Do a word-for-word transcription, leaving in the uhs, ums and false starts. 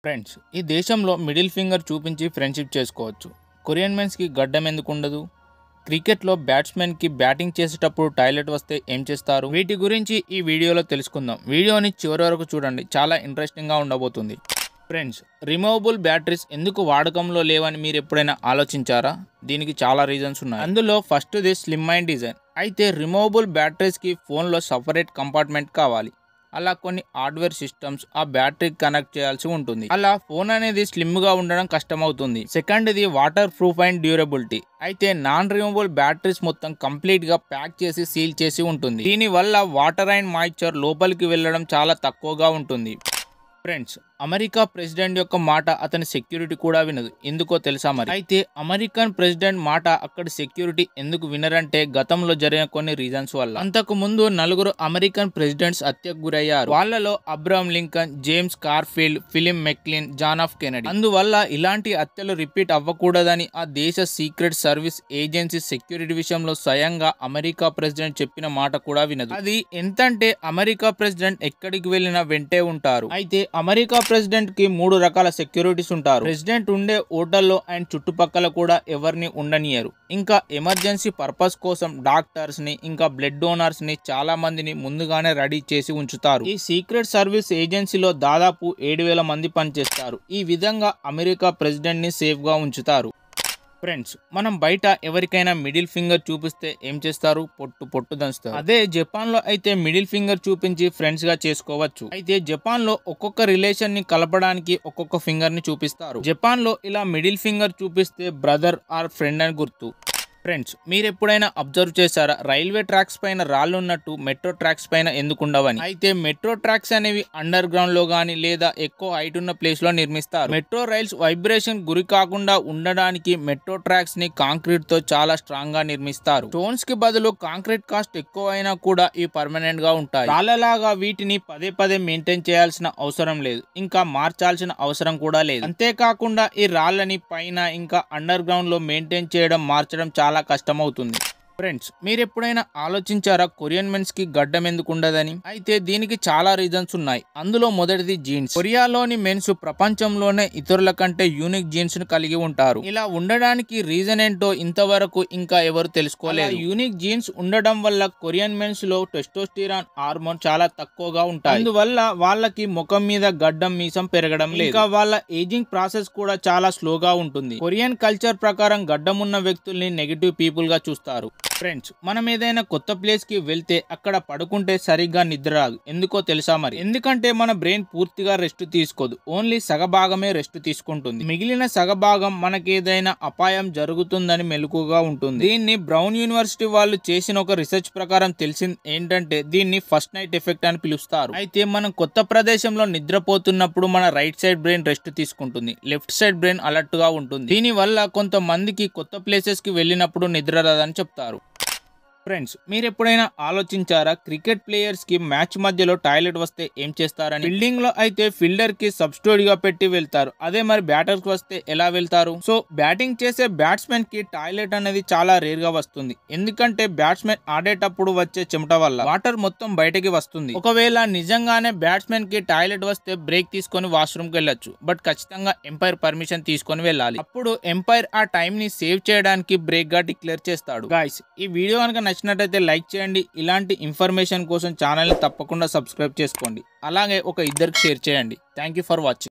Friends, ఈ దేశంలో middle finger చూపించి ఫ్రెండ్షిప్ చేసుకోవచ్చు. కొరియన్ మెన్స్కి గడ్డం ఎందుకు ఉండదు? క్రికెట్లో బ్యాట్స్మెన్కి బ్యాటింగ్ చేసేటప్పుడు టాయిలెట్ వస్తే ఏం చేస్తారు? వీటి గురించి ఈ వీడియోలో తెలుసుకుందాం. వీడియోని చివరి వరకు చూడండి, చాలా ఇంట్రెస్టింగ్గా ఉండబోతుంది. ఫ్రెండ్స్, రిమూవబుల్ బ్యాటరీస్ ఎందుకు వాడకంలో లేవని మీరు ఎప్పుడైనా ఆలోచించారా? దీనికి చాలా రీజన్స్ ఉన్నాయి. అందులో ఫస్ట్ది స్లిమ్ మైండ్ డిజైన్. అయితే రిమూవబుల్ బ్యాటరీస్కి ఫోన్లో సపరేట్ కంపార్ట్మెంట్ కావాలి. అలా కొన్ని హార్డ్వేర్ సిస్టమ్స్ ఆ బ్యాటరీకి కనెక్ట్ చేయాల్సి ఉంటుంది. అలా ఫోన్ అనేది స్లిమ్ గా ఉండడం కష్టమవుతుంది. సెకండ్ ఇది వాటర్ ప్రూఫ్ అండ్ డ్యూరబిలిటీ. అయితే నాన్ రిమూవబుల్ బ్యాటరీస్ మొత్తం కంప్లీట్ గా ప్యాక్ చేసి సీల్ చేసి ఉంటుంది. దీని వల్ల వాటర్ అండ్ మాయిశ్చర్ లోపలికి వెళ్ళడం చాలా తక్కువగా ఉంటుంది. ఫ్రెండ్స్, అమెరికా ప్రెసిడెంట్ యొక్క మాట అతని సెక్యూరిటీ కూడా వినదు. ఎందుకో తెలుసా మరి? అయితే అమెరికన్ ప్రెసిడెంట్ మాట అక్కడ సెక్యూరిటీ ఎందుకు వినరంటే గతంలో జరిగిన కొన్ని రీజన్స్ వల్ల. అంతకు ముందు నలుగురు అమెరికన్ ప్రెసిడెంట్స్ హత్యకు గురయ్యారు. వాళ్ళలో అబ్రహం లింకన్, జేమ్స్ కార్ఫీల్డ్, ఫిలిం మెక్లిన్, జాన్ ఆఫ్ కెనడీ. అందువల్ల ఇలాంటి హత్యలు రిపీట్ అవ్వకూడదని ఆ దేశ సీక్రెట్ సర్వీస్ ఏజెన్సీ సెక్యూరిటీ విషయంలో స్వయంగా అమెరికా ప్రెసిడెంట్ చెప్పిన మాట కూడా వినదు. అది ఎంతంటే అమెరికా ప్రెసిడెంట్ ఎక్కడికి వెళ్ళినా వెంటే ఉంటారు. అయితే అమెరికా ప్రెసిడెంట్ కి మూడు రకాల సెక్యూరిటీస్ ఉంటారు. ప్రెసిడెంట్ ఉండే హోటల్లో అండ్ చుట్టుపక్కల కూడా ఎవరిని ఉండనియరు. ఇంకా ఎమర్జెన్సీ పర్పస్ కోసం డాక్టర్స్ ని, ఇంకా బ్లడ్ డోనర్స్ ని చాలా మందిని ముందుగానే రెడీ చేసి ఉంచుతారు. ఈ సీక్రెట్ సర్వీస్ ఏజెన్సీలో దాదాపు ఏడు వేల మంది పనిచేస్తారు. ఈ విధంగా అమెరికా ప్రెసిడెంట్ ని సేఫ్ గా ఉంచుతారు. ఫ్రెండ్స్, మనం బయట ఎవరికైనా మిడిల్ ఫింగర్ చూపిస్తే ఏం చేస్తారు? పొట్టు పొట్టు దంచుతారు. అదే జపాన్ లో అయితే మిడిల్ ఫింగర్ చూపించి ఫ్రెండ్స్ గా చేసుకోవచ్చు. అయితే జపాన్ లో ఒక్కొక్క రిలేషన్ ని కలపడానికి ఒక్కొక్క ఫింగర్ ని చూపిస్తారు. జపాన్ లో ఇలా మిడిల్ ఫింగర్ చూపిస్తే బ్రదర్ ఆర్ ఫ్రెండ్ అని గుర్తు. ఫ్రెండ్స్, మీరు ఎప్పుడైనా అబ్జర్వ్ చేశారా రైల్వే ట్రాక్స్ పైన రాళ్ళు ఉన్నట్టు మెట్రో ట్రాక్స్ పైన ఎందుకు ఉండవని? అయితే మెట్రో ట్రాక్స్ అనేవి అండర్ గ్రౌండ్ లో గానీ లేదా ఎక్కువ హైట్ ఉన్న ప్లేస్ లో నిర్మిస్తారు. మెట్రో రైల్స్ వైబ్రేషన్ గురి కాకుండా ఉండడానికి మెట్రో ట్రాక్స్ ని కాంక్రీట్ తో చాలా స్ట్రాంగ్ గా నిర్మిస్తారు. స్టోన్స్ కి బదులు కాంక్రీట్ కాస్ట్ ఎక్కువ అయినా కూడా ఇవి పర్మనెంట్ గా ఉంటాయి. రాళ్ళలాగా వీటిని పదే పదే మెయింటైన్ చేయాల్సిన అవసరం లేదు, ఇంకా మార్చాల్సిన అవసరం కూడా లేదు. అంతేకాకుండా ఈ రాళ్ళని పైన ఇంకా అండర్ గ్రౌండ్ లో మెయింటైన్ చేయడం, మార్చడం చాలా కష్టమవుతుంది. ఫ్రెండ్స్, మీరు ఎప్పుడైనా ఆలోచించారా కొరియన్ మెన్స్ కి గడ్డం ఎందుకు ఉండదని? అయితే దీనికి చాలా రీజన్స్ ఉన్నాయి. అందులో మొదటిది జీన్స్. కొరియాలోని మెన్స్ ప్రపంచంలోనే ఇతరుల కంటే యూనిక్ జీన్స్ ను కలిగి ఉంటారు. ఇలా ఉండడానికి రీజన్ ఏంటో ఇంతవరకు ఇంకా ఎవరు తెలుసుకోలేదు. యూనిక్ జీన్స్ ఉండడం వల్ల కొరియన్ మెన్స్ లో టెస్టోస్టిరాన్ హార్మోన్ చాలా తక్కువగా ఉంటాయి. అందువల్ల వాళ్ళకి ముఖం మీద గడ్డం, మీసం పెరగడం లేదు. ఇంకా వాళ్ళ ఏజింగ్ ప్రాసెస్ కూడా చాలా స్లోగా ఉంటుంది. కొరియన్ కల్చర్ ప్రకారం గడ్డం ఉన్న వ్యక్తుల్ని నెగిటివ్ పీపుల్ గా చూస్తారు. ఫ్రెండ్స్, మనం ఏదైనా కొత్త ప్లేస్ కి వెళ్తే అక్కడ పడుకుంటే సరిగ్గా నిద్ర రాదు. ఎందుకో తెలుసా మరి? ఎందుకంటే మన బ్రెయిన్ పూర్తిగా రెస్ట్ తీసుకోదు, ఓన్లీ సగభాగమే రెస్ట్ తీసుకుంటుంది. మిగిలిన సగభాగం మనకేదైనా అపాయం జరుగుతుందని మెలకుగా ఉంటుంది. దీన్ని బ్రౌన్ యూనివర్సిటీ వాళ్ళు చేసిన ఒక రీసెర్చ్ ప్రకారం తెలిసింది ఏంటంటే దీన్ని ఫస్ట్ నైట్ ఎఫెక్ట్ అని పిలుస్తారు. అయితే మనం కొత్త ప్రదేశంలో నిద్రపోతున్నప్పుడు మన రైట్ సైడ్ బ్రెయిన్ రెస్ట్ తీసుకుంటుంది, లెఫ్ట్ సైడ్ బ్రెయిన్ అలర్ట్ గా ఉంటుంది. దీని వల్ల కొంతమందికి కొత్త ప్లేసెస్ కి వెళ్ళినప్పుడు నిద్ర రాదని చెప్తారు. ఫ్రెండ్స్, మీరు ఎప్పుడైనా ఆలోచించారా క్రికెట్ ప్లేయర్స్ కి మ్యాచ్ మధ్యలో టాయిలెట్ వస్తే ఏం చేస్తారని? ఫీల్డింగ్ లో అయితే ఫీల్డర్ కి సబ్స్టిట్యూట్ గా పెట్టి వెళ్తారు. అదే మరి బ్యాటర్ కి వస్తే ఎలా వెళ్తారు? సో బ్యాటింగ్ చేసే బ్యాట్స్మెన్ కి టాయిలెట్ అనేది చాలా రేర్ గా వస్తుంది. ఎందుకంటే బ్యాట్స్మెన్ ఆడేటప్పుడు వచ్చే చెమట వల్ల వాటర్ మొత్తం బయటకి వస్తుంది. ఒకవేళ నిజంగానే బ్యాట్స్మెన్ కి టాయిలెట్ వస్తే బ్రేక్ తీసుకొని వాష్రూమ్ కి వెళ్ళొచ్చు. బట్ ఖచ్చితంగా ఎంపైర్ పర్మిషన్ తీసుకొని వెళ్ళాలి. అప్పుడు ఎంపైర్ ఆ టైం ని సేవ్ చేయడానికి బ్రేక్ గా డిక్లేర్ చేస్తాడు. గాయ్స్, ఈ వీడియో కనుక నచ్చినట్టయితే లైక్ చేయండి. ఇలాంటి ఇన్ఫర్మేషన్ కోసం ఛానల్ని తప్పకుండా సబ్స్క్రైబ్ చేసుకోండి. అలాగే ఒక ఇద్దరికి షేర్ చేయండి. Thank you for watching.